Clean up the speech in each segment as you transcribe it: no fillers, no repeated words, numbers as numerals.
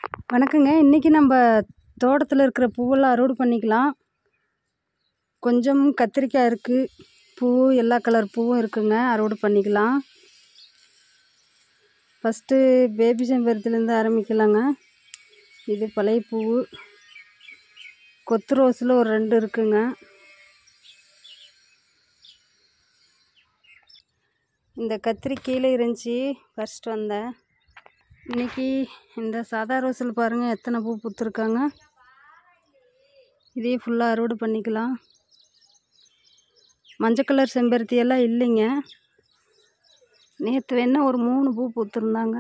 வணக்கங்க. இன்றைக்கி நம்ம தோட்டத்தில் இருக்கிற பூவெல்லாம் அறுவடை பண்ணிக்கலாம். கொஞ்சம் கத்திரிக்காய் இருக்குது, பூ எல்லா கலர் பூவும் இருக்குங்க, அறுவடை பண்ணிக்கலாம். ஃபஸ்ட்டு பேபி செம்பருத்திலேருந்து ஆரம்பிக்கலாங்க. இது பழைய பூ. கொத்து ரோஸில் ஒரு 2 இருக்குங்க. இந்த கத்திரி கீழே இருந்துச்சு, ஃபஸ்ட்டு வந்தேன். இன்றைக்கி இந்த சாதா ரோஸில் பாருங்கள் எத்தனை பூ பூத்துருக்காங்க. இதே ஃபுல்லாக அறுவடை பண்ணிக்கலாம். மஞ்சள் கலர் செம்பருத்தி எல்லாம் இல்லைங்க. நேற்று வேணால் ஒரு 3 பூ பூத்துருந்தாங்க.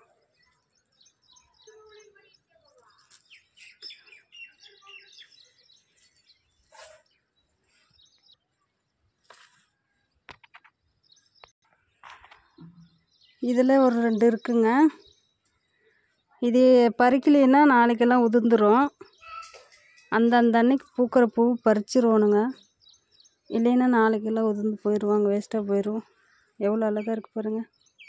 இதில் ஒரு 2 இருக்குங்க. இது பறிக்கலைன்னா நாளைக்கெல்லாம் உதிர்ந்துடும். அந்த அன்னைக்கு பூக்கிற பூ பறிச்சிருவோனுங்க, இல்லைன்னா நாளைக்கெல்லாம் உதிர்ந்து போயிடுவாங்க, வேஸ்ட்டாக போயிடும். எவ்வளோ அழகாக இருக்குது பாருங்கள்.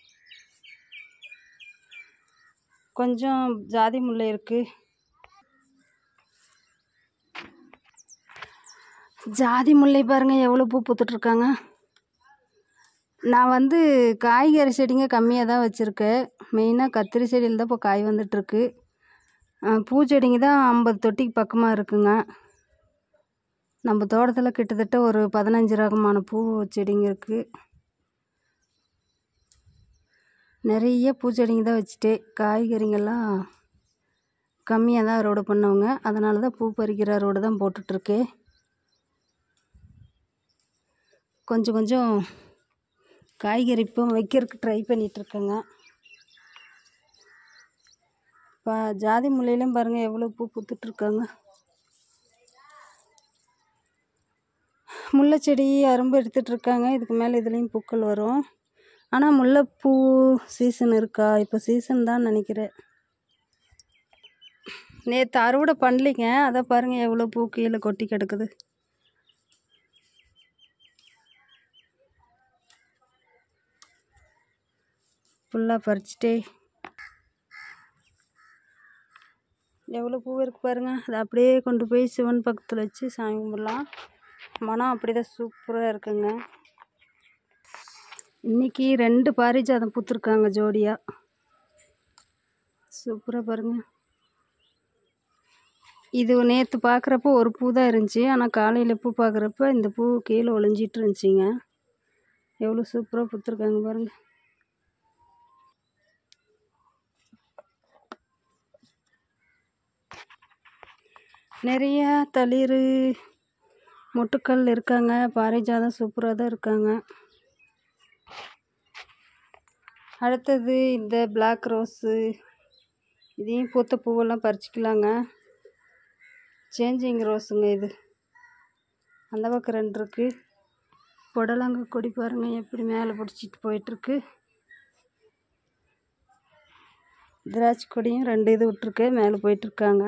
கொஞ்சம் ஜாதி முல்லை இருக்குது. ஜாதி முல்லை பாருங்கள் எவ்வளோ பூ பூத்துட்ருக்காங்க. நான் காய்கறி செடிங்க கம்மியாக தான் வச்சுருக்கேன். மெயினாக கத்திரி செடியில் தான் இப்போ காய் வந்துட்டுருக்கு. பூச்செடிங்க தான் 50 தொட்டிக்கு பக்கமாக இருக்குங்க. நம்ம தோட்டத்தில் கிட்டத்தட்ட ஒரு 15 ரகமான பூ செடிங்க இருக்குது. நிறைய பூச்செடிங்க தான் வச்சுட்டேன். காய்கறிங்கெல்லாம் கம்மியாக தான் அறுவடை பண்ணவங்க, அதனால தான் பூ பறிக்கிற அறுவடை தான் போட்டுட்ருக்கேன். கொஞ்சம் காய்கறி இப்போ வைக்கிறதுக்கு ட்ரை பண்ணிகிட்ருக்கேங்க. இப்போ ஜாதி முல்லையிலும் பாருங்கள் எவ்வளோ பூ பூத்துட்ருக்காங்க. முல்லை செடி அரும்பு எடுத்துகிட்ருக்காங்க. இதுக்கு மேலே இதுலேயும் பூக்கள் வரும். ஆனால் முல்லைப்பூ சீசன் இருக்கா? இப்போ சீசன் தான் நினைக்கிறேன். நேற்று அறுவடை பண்ணலிங்க, அதை பாருங்கள் எவ்வளோ பூ கீழே கொட்டி கிடக்குது. ஃபுல்லாக பறிச்சிட்டே எவ்வளோ பூ இருக்குது பாருங்கள். அதை அப்படியே கொண்டு போய் சிவன் பக்கத்தில் வச்சு சாமி கும்பிடலாம். மனம் அப்படி தான் சூப்பராக இருக்குங்க. இன்றைக்கி 2 பாரிஜாதம் பூத்துருக்காங்க ஜோடியாக. சூப்பராக பாருங்கள். இது நேற்று பார்க்குறப்போ ஒரு பூ தான் இருந்துச்சு, ஆனால் காலையில் பூ பார்க்குறப்ப இந்த பூ கீழே ஒளிஞ்சிட்டு இருந்துச்சிங்க. எவ்வளோ சூப்பராக பூத்துருக்காங்க பாருங்கள். நிறையா தளிர் மொட்டுக்கள் இருக்காங்க. பாரிஜாதம் சூப்பராக தான் இருக்காங்க. அடுத்தது இந்த பிளாக் ரோஸு, இதையும் பூத்த பூவெல்லாம் பறிச்சிக்கலாங்க. சேஞ்சிங் ரோஸுங்க இது. அந்த பக்கம் 2 இருக்குது. புடலங்க கொடி பாருங்கள் எப்படி மேலே பிடிச்சிட்டு போயிட்டுருக்கு. திராட்சை கொடியும் 2 இது விட்டுருக்கு, மேலே போயிட்டுருக்காங்க.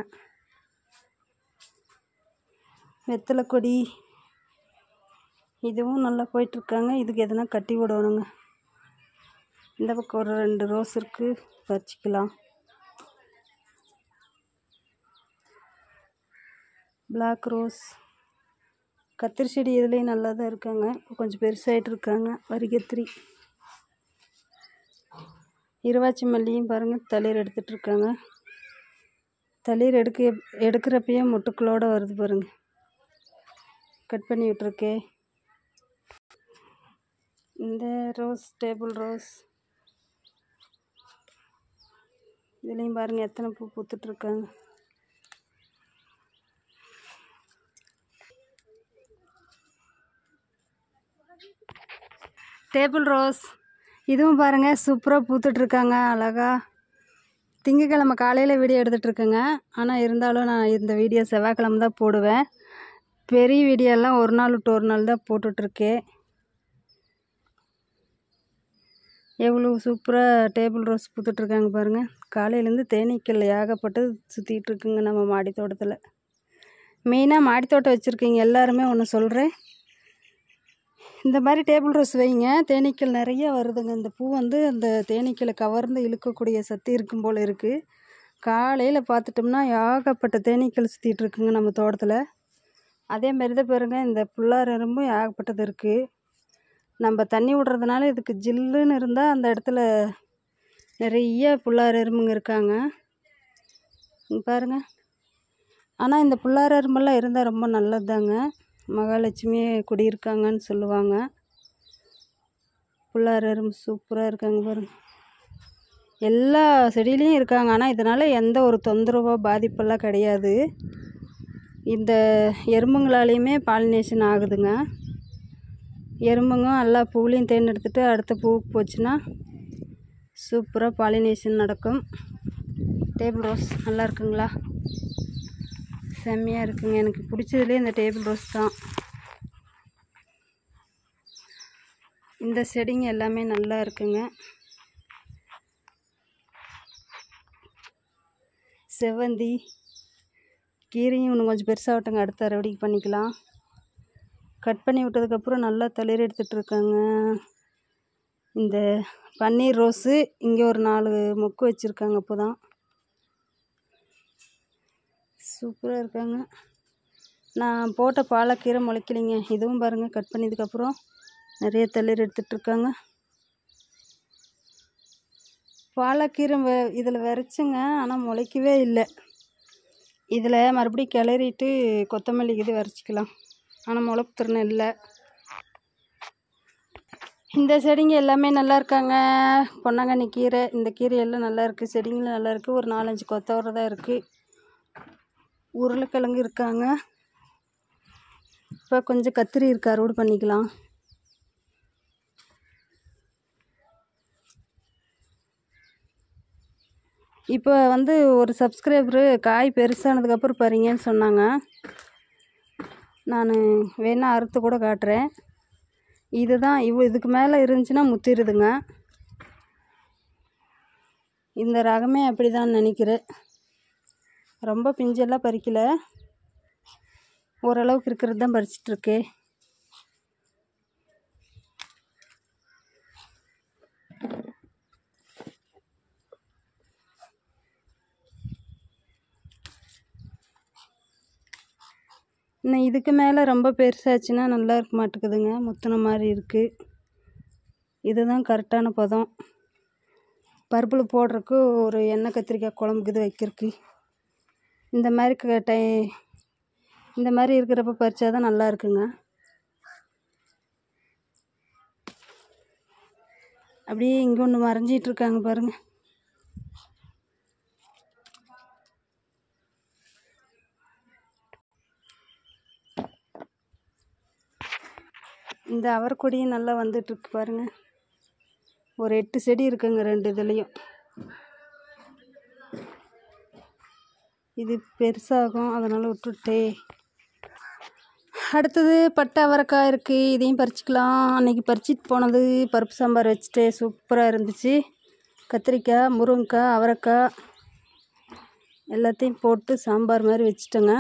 வெத்தலை கொடி இதுவும் நல்லா போயிட்டுருக்காங்க. இதுக்கு எதனா கட்டி விடணுங்க. இந்த பக்கம் ஒரு 2 ரோஸ் இருக்குது, பறிச்சிக்கலாம். பிளாக் ரோஸ், கத்திரி செடி இதுலேயும் நல்லா தான் இருக்காங்க. இப்போ கொஞ்சம் பெருசாகிட்டு இருக்காங்க. வரிகத்திரி, இருவாச்சி மல்லியும் பாருங்கள் தளிர் எடுத்துகிட்ருக்காங்க. தளிர் எடுக்கிறப்பயே மொட்டுக்களோடு வருது பாருங்கள். கட் பண்ணி விட்டுருக்கேன். இந்த ரோஸ் டேபிள் ரோஸ், இதுலேயும் பாருங்கள் எத்தனை பூ பூத்துட்ருக்காங்க. டேபிள் ரோஸ் இதுவும் பாருங்கள் சூப்பராக பூத்துட்ருக்காங்க அழகாக. திங்கக்கிழமை காலையில் வீடியோ எடுத்துகிட்ருக்கேங்க, ஆனால் இருந்தாலும் நான் இந்த வீடியோ செவ்வாய்க்கிழமை தான் போடுவேன். பெரிய வீடியோலாம் ஒரு நாள் விட்டு ஒரு நாள் தான் போட்டுட்ருக்கேன். எவ்வளோ சூப்பராக டேபிள் ரோஸ் பூத்துட்ருக்காங்க பாருங்கள். காலையிலேருந்து தேனீக்கள் ஏகப்பட்டு சுற்றிட்டு இருக்குங்க நம்ம மாடி தோட்டத்தில். மெயினாக மாடி தோட்டம் வச்சுருக்கீங்க எல்லாருமே ஒன்று சொல்கிறேன், இந்த மாதிரி டேபிள் ரோஸ் வைங்க. தேனீக்கள் நிறைய வருதுங்க. இந்த பூ அந்த தேனீக்களை கவர்ந்து இழுக்கக்கூடிய சக்தி இருக்கும் போல் இருக்குது. காலையில் பார்த்துட்டோம்னா ஏகப்பட்ட தேனீக்கள் சுற்றிட்டு இருக்குங்க நம்ம தோட்டத்தில். அதேமாரி தான் பாருங்க, இந்த புல்லார் எறும்பும் ஏகப்பட்டது இருக்குது. நம்ம தண்ணி விடுறதுனால இதுக்கு ஜில்லுன்னு இருந்தால் அந்த இடத்துல நிறைய புல்லார் எறும்புங்க இருக்காங்க. பாருங்க. ஆனால் இந்த புல்லார் எறும்பெல்லாம் இருந்தால் ரொம்ப நல்லது தாங்க. மகாலட்சுமி குடியிருக்காங்கன்னு சொல்லுவாங்க. புல்லார் எறும்பு சூப்பராக இருக்காங்க பாருங்க. எல்லா செடியிலையும் இருக்காங்க. ஆனால் இதனால் எந்த ஒரு தொந்தரவோ பாதிப்பெல்லாம் கிடையாது. இந்த எறும்புங்களாலேயுமே பாலினேஷன் ஆகுதுங்க. எறும்புங்க எல்லா பூவிலையும் தேன் எடுத்துகிட்டு அடுத்த பூவுக்கு போச்சுன்னா சூப்பராக பாலினேஷன் நடக்கும். டேபிள் ரோஸ் நல்லா இருக்குங்களா? செம்மையாக இருக்குங்க. எனக்கு பிடிச்சதுலேயே இந்த டேபிள் ரோஸ் தான். இந்த செடிங்க எல்லாமே நல்லா இருக்குங்க. செவ்வந்தி கீரையும் இன்னும் கொஞ்சம் பெருசாகட்டுங்க, அடுத்த அறுவடைக்கு பண்ணிக்கலாம். கட் பண்ணி விட்டதுக்கப்புறம் நல்லா தளிர் எடுத்துகிட்டு இருக்காங்க. இந்த பன்னீர் ரோஸு இங்கே ஒரு 4 மொக்கு வச்சுருக்காங்க. அப்போ தான் சூப்பராக இருக்காங்க. நான் போட்ட பாலக்கீரை முளைக்கலிங்க. இதுவும் பாருங்கள், கட் பண்ணதுக்கப்புறம் நிறைய தளிர் எடுத்துகிட்ருக்காங்க. பாலக்கீரை இதில் விரைச்சுங்க, ஆனால் முளைக்கவே இல்லை. இதில் மறுபடியும் கிளறிட்டு கொத்தமல்லி இது விரைச்சிக்கலாம். ஆனால் முளைப்பு திறன் இல்லை. இந்த செடிங்க எல்லாமே நல்லா இருக்காங்க. பொன்னாங்கண்ணி கீரை, இந்த கீரை எல்லாம் நல்லா இருக்குது. செடிங்களும் நல்லா இருக்குது. ஒரு 4-5 கொத்தவரை தான் இருக்குது. உருளைக்கிழங்கு இருக்காங்க. இப்போ கொஞ்சம் கத்திரி இருக்குது, அறுவடை பண்ணிக்கலாம். இப்போ ஒரு சப்ஸ்கிரைபரு காய் பெருசானதுக்கப்புறம் பாருங்கன்னு சொன்னாங்க. நான் வேணா அறுத்து கூட காட்டுறேன். இதுதான் இதுக்கு மேலே இருந்துச்சுன்னா முத்திடுதுங்க. இந்த ரகமே அப்படி தான் நினைக்கிறேன். ரொம்ப பிஞ்செல்லாம் பறிக்கல, ஓரளவுக்கு இருக்கிறது தான் பறிச்சிட்ருக்கே. இன்னும் இதுக்கு மேலே ரொம்ப பெருசாச்சுன்னா நல்லா இருக்க மாட்டேங்குதுங்க. முத்தின மாதிரி இருக்குது. இதுதான் கரெக்டான பதம். பருப்பில் போடுறதுக்கு ஒரு எண்ணெய் கத்திரிக்காய் குழம்புக்கு இது வைக்கிறதுக்கு இந்த மாதிரி இந்த மாதிரி இருக்கிறப்ப பறிச்சா தான் நல்லா இருக்குங்க. அப்படியே இங்கே ஒன்று மறைஞ்சிட்டு இருக்காங்க பாருங்கள். இந்த அவரைக்கொடியும் நல்லா வந்துட்டுருக்கு பாருங்கள். ஒரு 8 செடி இருக்குங்க 2 இதுலேயும். இது பெருசாகும், அதனால் விட்டுட்டே. அடுத்தது பட்டை அவரைக்காய் இருக்குது. இதையும் பறிச்சிக்கலாம். அன்றைக்கி பறிச்சிட்டு போனது பருப்பு சாம்பார் வச்சுட்டு சூப்பராக இருந்துச்சு. கத்திரிக்காய், முருங்கைக்காய், அவரைக்காய் எல்லாத்தையும் போட்டு சாம்பார் மாதிரி வச்சுட்டேங்க.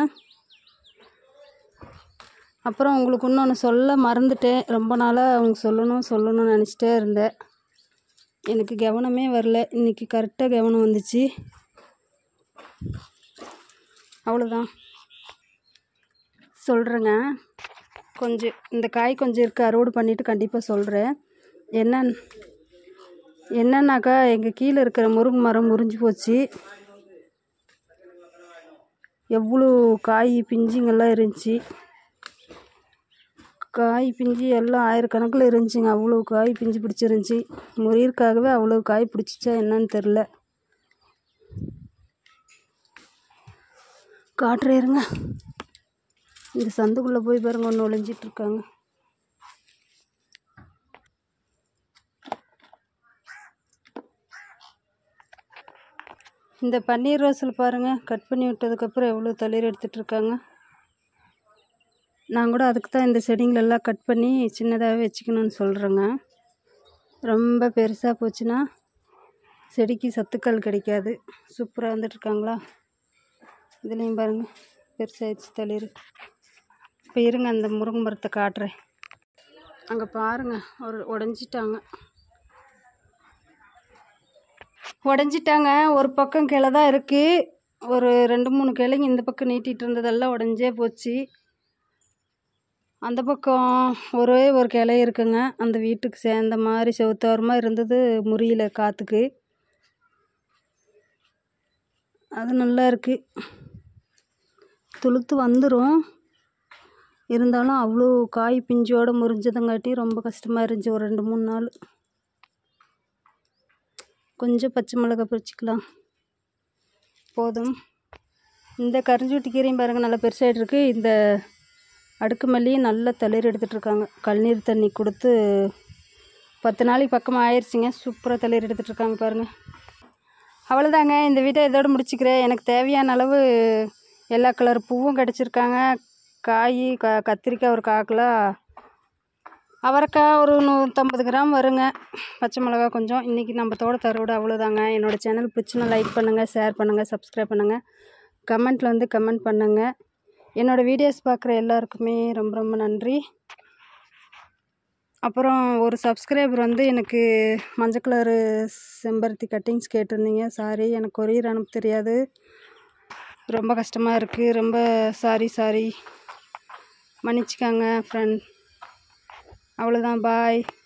அப்புறம் உங்களுக்கு இன்னொன்று சொல்ல மறந்துட்டேன். ரொம்ப நாளாக அவங்க சொல்லணும்னு நினச்சிட்டே இருந்தேன். எனக்கு கவனமே வரல. இன்றைக்கி கரெக்டாக கவனம் வந்துச்சு. அவ்வளோதான் சொல்கிறேங்க. கொஞ்சம் இந்த காய் கொஞ்சம் இருக்குது, அறுவடை பண்ணிவிட்டு கண்டிப்பாக சொல்கிறேன். என்னன்னாக்கா எங்கள் கீழே இருக்கிற முருங்கை மரம் முறிஞ்சு போச்சு. எவ்வளோ காய் பிஞ்சுங்கெல்லாம் இருந்துச்சு. காய் பிஞ்சு எல்லாம் 1000 கணக்கில் இருந்துச்சுங்க. அவ்வளோ காய் பிஞ்சு பிடிச்சிருந்துச்சி. முறியற்காகவே அவ்வளோ காய் பிடிச்சிச்சா என்னன்னு தெரில. காட்டுறேருங்க. இந்த சந்துக்குள்ளே போய் பாருங்க, ஒன்று ஒளிஞ்சிட்ருக்காங்க. இந்த பன்னீர் ரோஸில் பாருங்கள், கட் பண்ணி விட்டதுக்கப்புறம் எவ்வளோ தளிர் எடுத்துகிட்ருக்காங்க. நான் கூட அதுக்கு தான் இந்த செடிங்களெல்லாம் கட் பண்ணி சின்னதாகவே வச்சுக்கணும்னு சொல்கிறேங்க. ரொம்ப பெருசாக போச்சுன்னா செடிக்கு சத்துக்கள் கிடைக்காது. சூப்பராக வந்துட்டுருக்காங்களா? இதுலேயும் பாருங்கள் பெருசாகிடுச்சு தளிர். இப்போ இருங்க, அந்த முருங்கை மரத்தை காட்டுறேன். அங்கே பாருங்கள், ஒரு உடஞ்சிட்டாங்க. உடஞ்சிட்டாங்க. ஒரு பக்கம் கிளை தான் இருக்குது. ஒரு 2-3 கிளைங்க இந்த பக்கம் நீட்டிகிட்டு இருந்ததெல்லாம் உடஞ்சே போச்சு. அந்த பக்கம் ஒரே ஒரு கிளை இருக்குங்க. அந்த வீட்டுக்கு சேர்ந்த மாதிரி செவுத்தோரமாக இருந்தது, முறியல காற்றுக்கு. அது நல்லா இருக்குது. துளுத்து வந்துடும். இருந்தாலும் அவ்வளோ காய் பிஞ்சோடு முறிஞ்சதுங்காட்டி ரொம்ப கஷ்டமாக இருந்துச்சு ஒரு 2-3 நாள். கொஞ்சம் பச்சை மிளகாய் பறிச்சிக்கலாம் போதும். இந்த கரிஞ்சூட்டி கீரையும் பாருங்கள் நல்லா பெருசாகிட்டு இருக்கு. இந்த அடுக்கு மல்லியும் நல்லா தளிர் எடுத்துகிட்ருக்காங்க. கழுநீர் தண்ணி கொடுத்து 10 நாளைக்கு பக்கமாக ஆயிடுச்சிங்க. சூப்பராக தளிர் எடுத்துகிட்ருக்காங்க பாருங்கள். அவ்வளோதாங்க, இந்த வீட்டை இதோடு முடிச்சுக்கிறேன். எனக்கு தேவையான அளவு எல்லா கலர் பூவும் கிடச்சிருக்காங்க. காய் கத்திரிக்காய் ஒரு 1/4 கிலோ, அவரைக்காய் ஒரு 150 கிராம் வருங்க, பச்சை மிளகா கொஞ்சம். இன்றைக்கி நம்ம தோட்டத்து அறுவடை அவ்வளோதாங்க. என்னோடய சேனல் பிடிச்சுன்னா லைக் பண்ணுங்கள், ஷேர் பண்ணுங்கள், சப்ஸ்கிரைப் பண்ணுங்கள், கமெண்ட்டில் வந்து கமெண்ட் பண்ணுங்கள். என்னோடய வீடியோஸ் பார்க்குற எல்லாருக்குமே ரொம்ப ரொம்ப நன்றி. அப்புறம் ஒரு சப்ஸ்கிரைபர் வந்து எனக்கு மஞ்சள் கலரு செம்பருத்தி கட்டிங்ஸ் கேட்டிருந்தீங்க. சாரி, எனக்கு கொரியர் அனுப்ப தெரியாது. ரொம்ப கஷ்டமாக இருக்குது. ரொம்ப சாரி மன்னிச்சிக்காங்க ஃப்ரெண்ட். அவ்வளோதான், பாய்.